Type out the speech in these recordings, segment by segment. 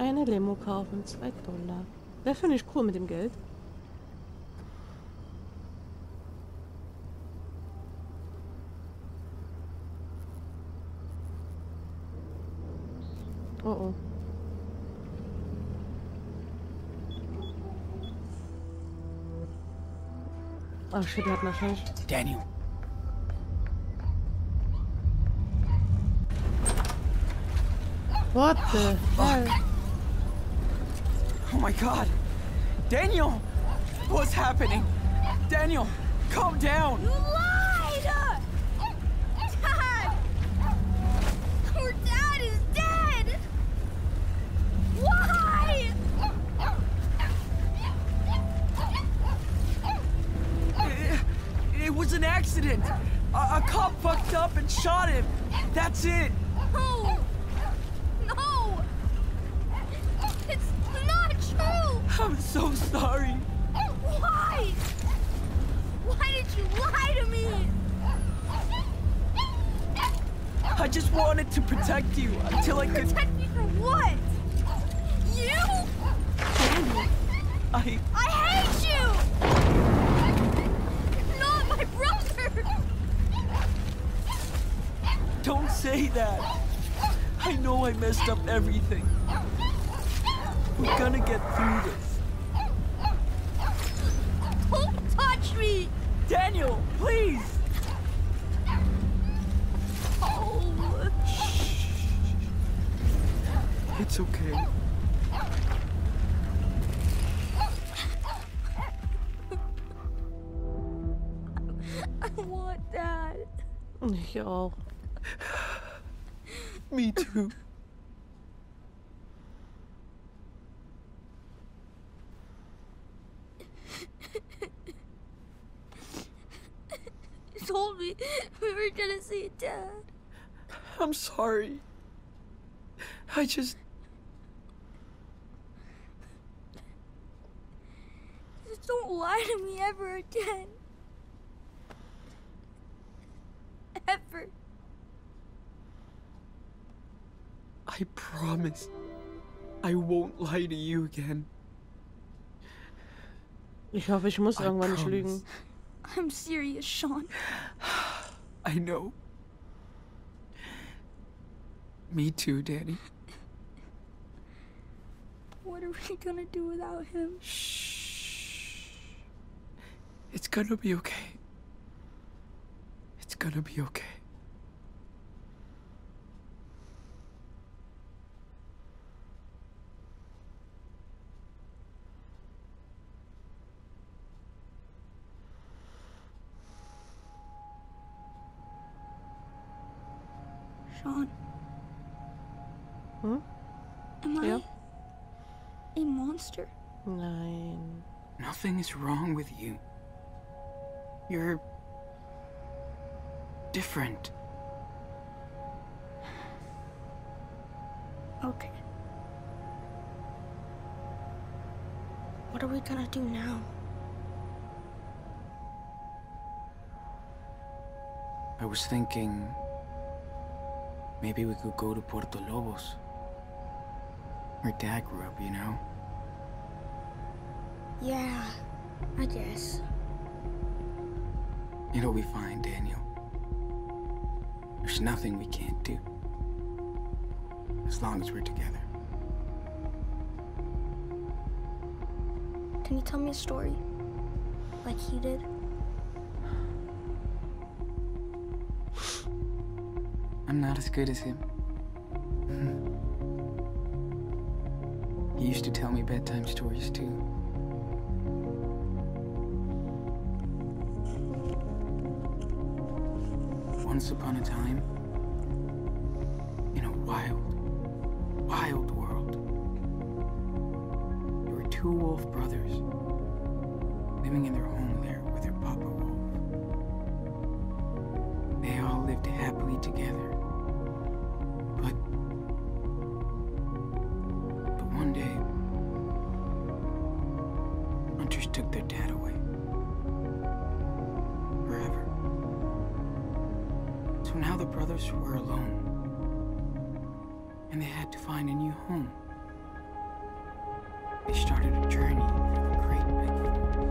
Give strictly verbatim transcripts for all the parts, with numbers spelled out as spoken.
eine Limo kaufen. Zwei Dollar. Das finde ich cool mit dem Geld. Oh oh. Oh shit, der hat wahrscheinlich... Daniel. What the hell? Oh my god. Daniel! What's happening? Daniel, calm down. You lied! Dad! Our dad is dead! Why? It, it was an accident. A, a cop fucked up and shot him. That's it. No! No! It's not true! I'm so sorry. Why? Why did you lie to me? I just wanted to protect you until I could... Protect me from what? You? I... I hate you! You're not my brother! Don't say that. I know I messed up everything. We're gonna get through this. Don't touch me! Daniel, please! Oh. It's okay. I want Dad. Ich auch. Me too. You told me we were gonna see Dad. I'm sorry. I just... Just don't lie to me ever again. Ever. I promise. I won't lie to you again. Ich hoffe, ich muss I irgendwann nicht promise. lügen. I'm serious, Sean. I know. Me too, Danny. What are we gonna do without him? Shh. It's gonna be okay. It's gonna be okay. Sean. Hm? Am Ja. I a monster? Nein. Nothing is wrong with you. You're... different. Okay. What are we gonna do now? I was thinking... maybe we could go to Puerto Lobos. Where Dad grew up, you know? Yeah, I guess. It'll be fine, Daniel. There's nothing we can't do. As long as we're together. Can you tell me a story? Like he did? I'm not as good as him. He used to tell me bedtime stories, too. Once upon a time, in a wild, wild world, there were two wolf brothers living in their home there with their papa wolf. They all lived happily together. But, but one day, hunters took their dad away. Forever. So now the brothers were alone. And they had to find a new home. they started a journey for the great big.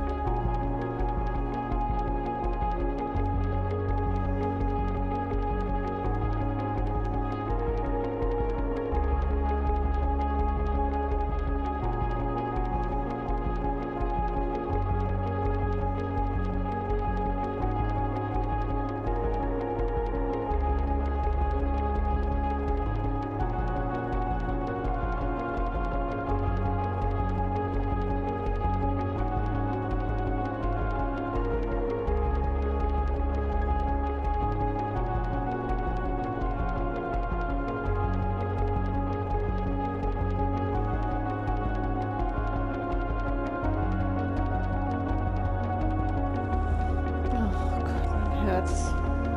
Herz.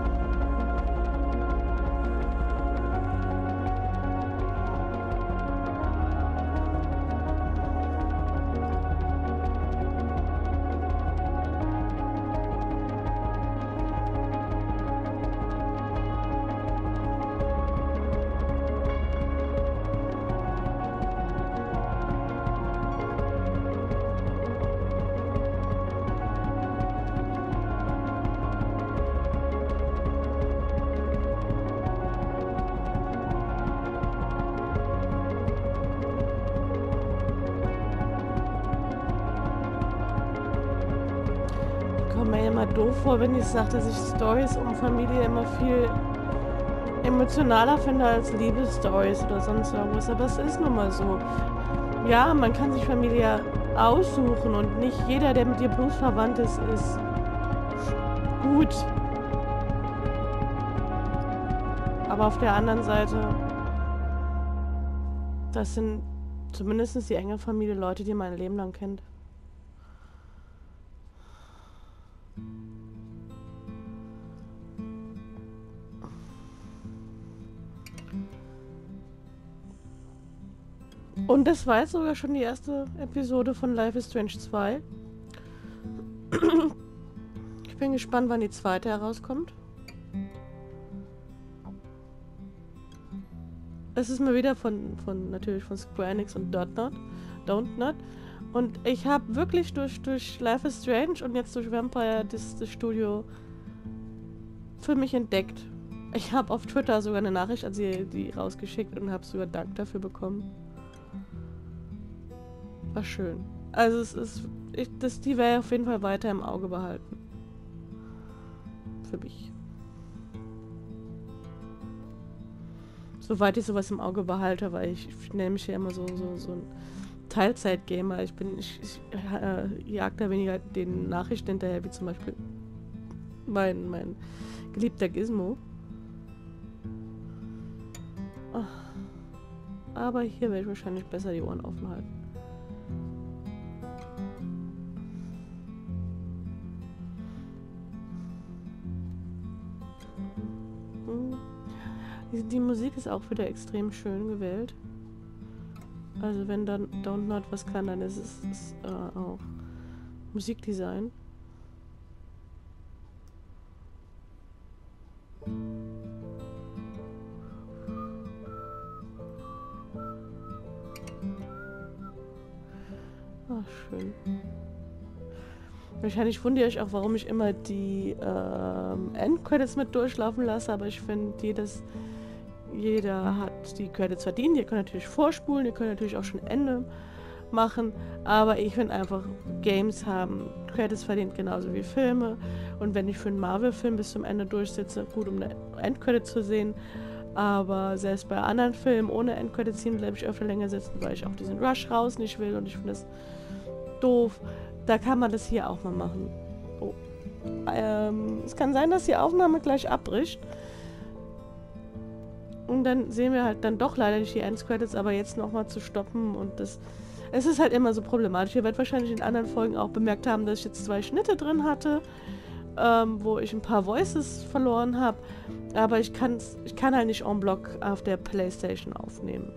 Kommt mir immer doof vor, wenn ich sage, dass ich Storys um Familie immer viel emotionaler finde als Liebesstories oder sonst irgendwas. Aber es ist nun mal so. Ja, man kann sich Familie aussuchen und nicht jeder, der mit dir blutsverwandt ist, ist gut. Aber auf der anderen Seite, das sind zumindest die enge Familie Leute, die man ein Leben lang kennt. Und das war jetzt sogar schon die erste Episode von Life is Strange zwei. Ich bin gespannt, wann die zweite herauskommt. Es ist mal wieder von, von natürlich von Square Enix und Don't Not. Und ich habe wirklich durch, durch Life is Strange und jetzt durch Vampire das, das Studio für mich entdeckt. Ich habe auf Twitter sogar eine Nachricht an sie die rausgeschickt und habe sogar Dank dafür bekommen. War schön. Also es ist, ich, das, die werde ich auf jeden Fall weiter im Auge behalten. Für mich. Soweit ich sowas im Auge behalte, weil ich, ich nenne mich ja immer so, so, so ein Teilzeit-Gamer. Ich bin, ich, ich äh, jag da weniger den Nachrichten hinterher, wie zum Beispiel mein, mein geliebter Gizmo. Ach. Aber hier werde ich wahrscheinlich besser die Ohren offen halten. Die, die Musik ist auch wieder extrem schön gewählt. Also wenn dann Don't Not was kann, dann ist es ist, äh, auch Musikdesign. Ah, schön. Wahrscheinlich wundert ihr euch auch, warum ich immer die ähm, Endcredits mit durchlaufen lasse, aber ich finde, jedes, jeder hat die Credits verdient. Ihr könnt natürlich vorspulen, ihr könnt natürlich auch schon Ende machen, aber ich finde einfach, Games haben Credits verdient, genauso wie Filme. Und wenn ich für einen Marvel-Film bis zum Ende durchsitze, gut, um eine Endcredit zu sehen, aber selbst bei anderen Filmen ohne Endcredits bleibe ich öfter länger sitzen, weil ich auch diesen Rush raus nicht will und ich finde das doof. Da kann man das hier auch mal machen. Oh. Ähm, es kann sein, dass die Aufnahme gleich abbricht. Und dann sehen wir halt dann doch leider nicht die Endcredits, aber jetzt nochmal zu stoppen und das... Es ist halt immer so problematisch. Ihr werdet wahrscheinlich in anderen Folgen auch bemerkt haben, dass ich jetzt zwei Schnitte drin hatte, ähm, wo ich ein paar Voices verloren habe. Aber ich, kann's, ich kann halt nicht en bloc auf der PlayStation aufnehmen.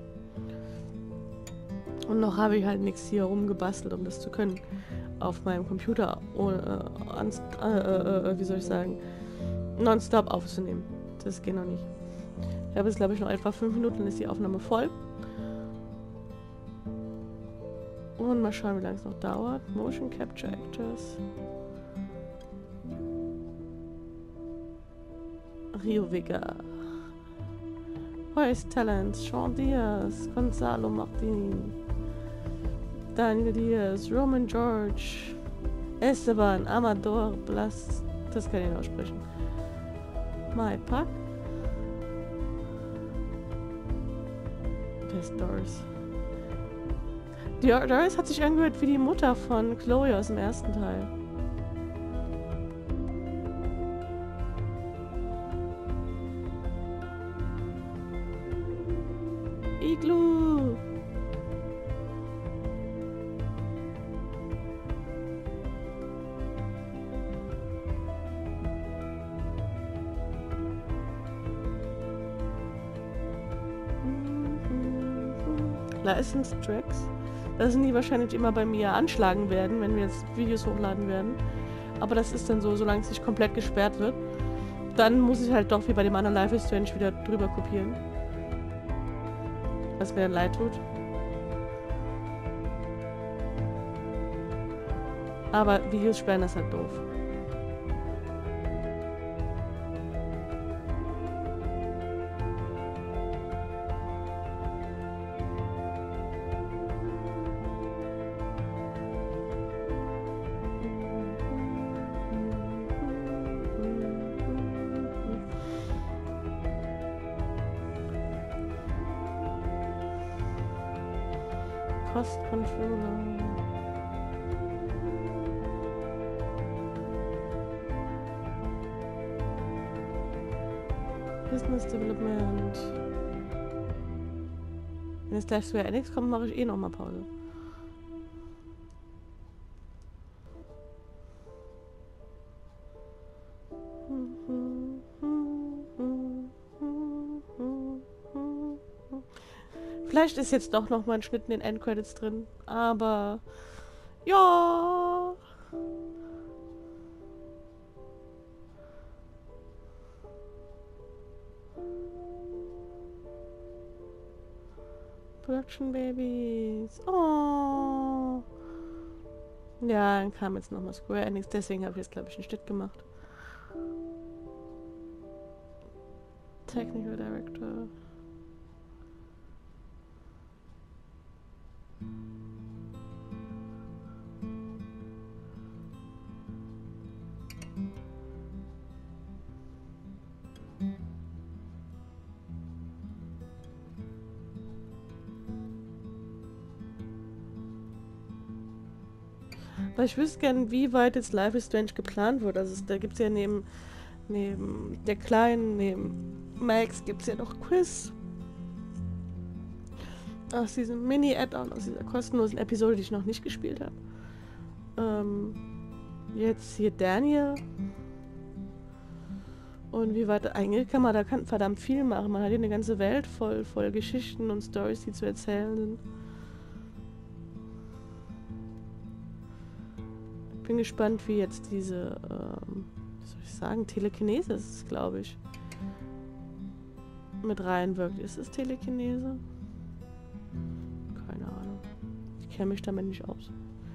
Und noch habe ich halt nichts hier rumgebastelt, um das zu können. Auf meinem Computer, ohne, äh, äh, äh, wie soll ich sagen, nonstop aufzunehmen. Das geht noch nicht. Ich habe jetzt, glaube ich, noch etwa fünf Minuten, dann ist die Aufnahme voll. Und mal schauen, wie lange es noch dauert. Motion Capture Actors. Rio Vega. Voice Talents. Sean Diaz. Gonzalo Martin. Daniel Diaz. Roman George. Esteban Amador Blas. Das kann ich nicht aussprechen. Mai Pak. Der ist Doris. Die Doris hat sich angehört wie die Mutter von Chloe aus dem ersten Teil. Igloo! Licensed Tracks. Das sind die wahrscheinlich immer bei mir anschlagen werden, wenn wir jetzt Videos hochladen werden. Aber das ist dann so, solange es nicht komplett gesperrt wird. Dann muss ich halt doch wie bei dem anderen Life is Strange wieder drüber kopieren. Was mir dann leid tut. Aber Videos sperren, das ist halt doof. Cost Controller. Business Development. Wenn jetzt gleich Square Enix kommt, mache ich eh nochmal Pause. Vielleicht ist jetzt doch noch mal ein Schnitt in den Endcredits drin, aber ja. Production Babies. Oh. Ja, dann kam jetzt nochmal Square Enix, deswegen habe ich jetzt glaube ich einen Schnitt gemacht. Technical Director. Weil ich wüsste gern, wie weit jetzt Life is Strange geplant wird. Also es, da gibt es ja neben, neben der Kleinen, neben Max gibt es ja noch Chris. Aus diesem Mini-Add-on, aus dieser kostenlosen Episode, die ich noch nicht gespielt habe. Ähm, jetzt hier Daniel. Und wie weit, eigentlich kann man da kann verdammt viel machen. Man hat hier eine ganze Welt voll, voll Geschichten und Storys, die zu erzählen sind. Ich bin gespannt, wie jetzt diese, ähm, wie soll ich sagen, Telekinese ist es, glaube ich, mit reinwirkt. Ist es Telekinese? Keine Ahnung. Ich kenne mich damit nicht aus.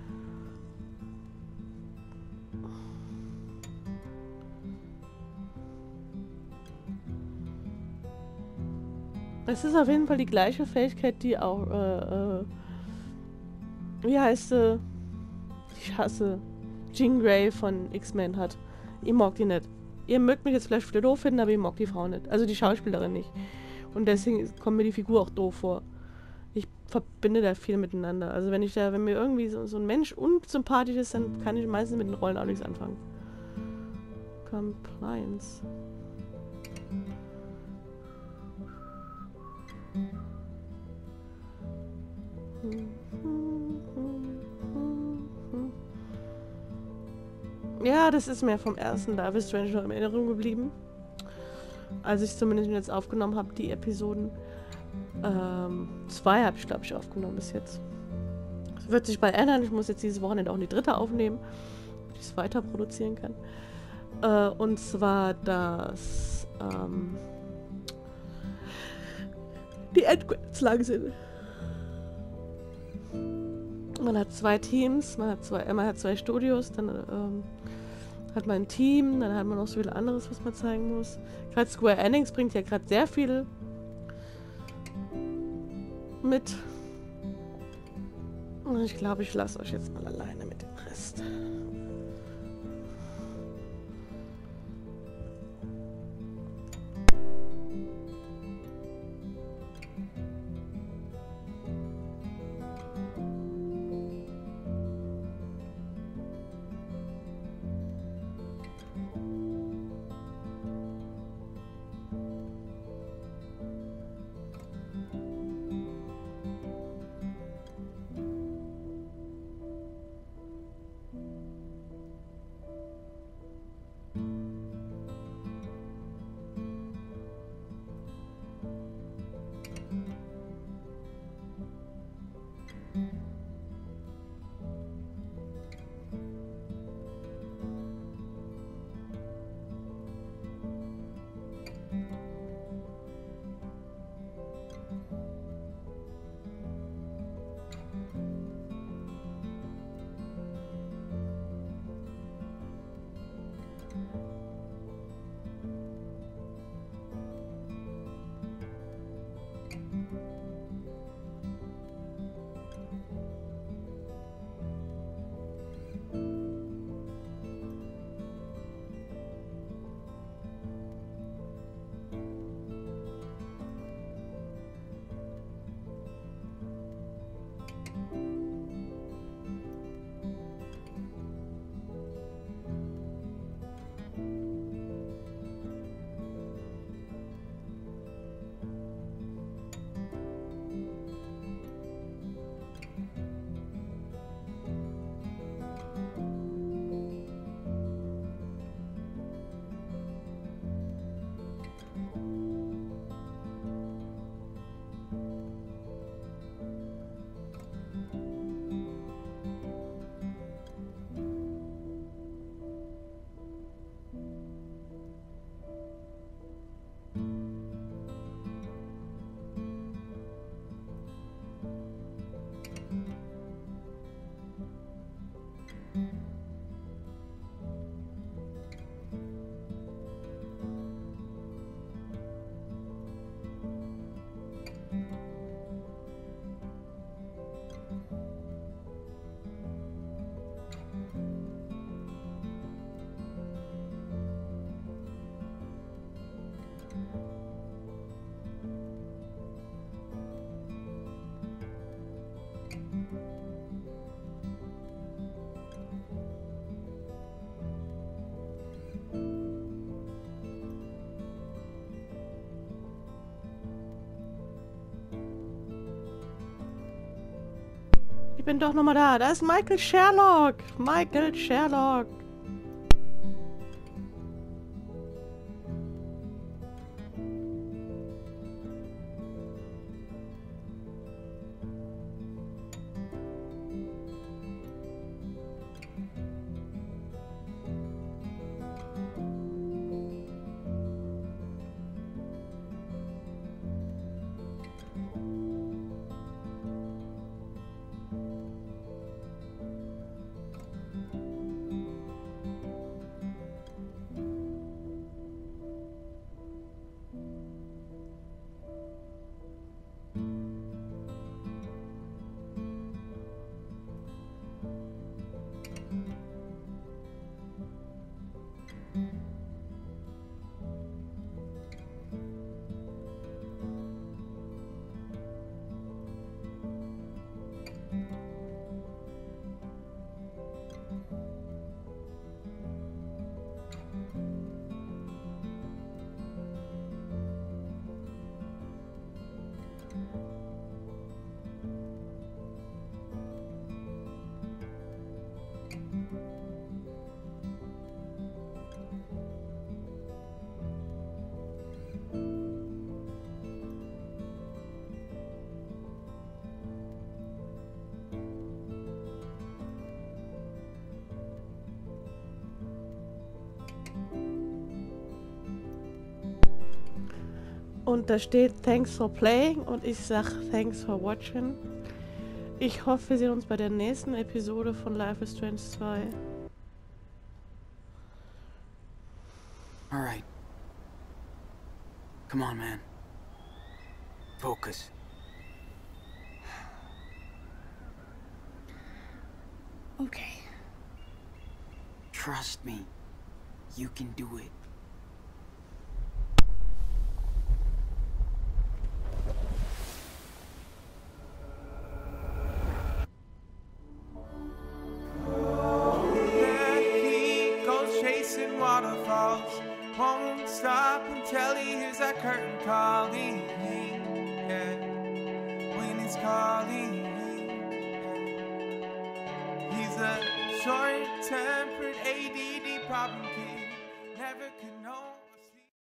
Es ist auf jeden Fall die gleiche Fähigkeit, die auch, äh, äh, wie heißt sie? Ich hasse Jean Grey von X-Men hat. Ihr mag die nicht. Ihr mögt mich jetzt vielleicht wieder doof finden, aber ihr mag die Frau nicht. Also die Schauspielerin nicht. Und deswegen kommt mir die Figur auch doof vor. Ich verbinde da viel miteinander. Also wenn ich da, wenn mir irgendwie so, so ein Mensch unsympathisch ist, dann kann ich meistens mit den Rollen auch nichts anfangen. Compliance. Ja, das ist mir vom ersten Life is Strange noch in Erinnerung geblieben. Als ich zumindest jetzt aufgenommen habe, die Episoden. Ähm, zwei habe ich, glaube ich, aufgenommen bis jetzt. Das wird sich bald ändern. Ich muss jetzt dieses Wochenende auch die dritte aufnehmen, damit ich es weiter produzieren kann. Äh, und zwar das, ähm, die Endcredits lang sind. Man hat zwei Teams, man hat zwei, äh, man hat zwei Studios, dann ähm, hat man ein Team, dann hat man noch so viel anderes, was man zeigen muss. Gerade Square Enix bringt ja gerade sehr viel mit. Und ich glaube, ich lasse euch jetzt mal alleine mit dem Rest. Ich bin doch nochmal da. Da ist Michael Sherlock. Michael Sherlock. Und da steht Thanks for playing und ich sag Thanks for watching. Ich hoffe, wir sehen uns bei der nächsten Episode von Life is Strange zwei. Alright. Come on, man. Focus. Okay. Trust me. You can do it. Waterfalls won't stop until he hears that curtain calling. Yeah, when it's calling. Yeah. He's a short-tempered A D D problem kid. Never could know.